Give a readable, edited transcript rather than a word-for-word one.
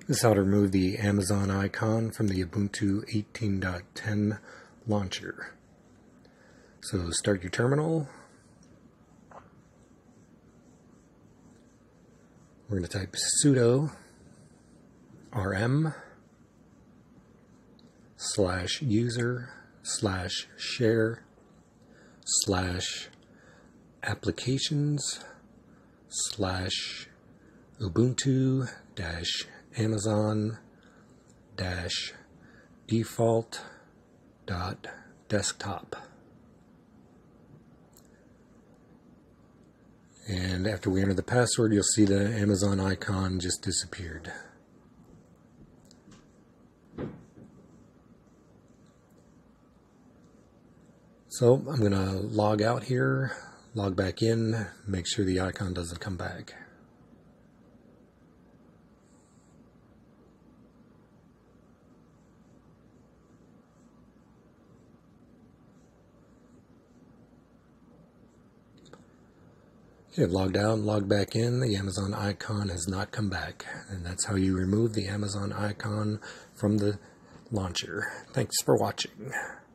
This is how to remove the Amazon icon from the Ubuntu 18.10 launcher. So start your terminal. We're going to type sudo //share/applications/ubuntu-amazon-default.desktop. And after we enter the password, you'll see the Amazon icon just disappeared. So I'm going to log out here, log back in, make sure the icon doesn't come back. Okay, logged out, logged back in, the Amazon icon has not come back. And that's how you remove the Amazon icon from the launcher. Thanks for watching.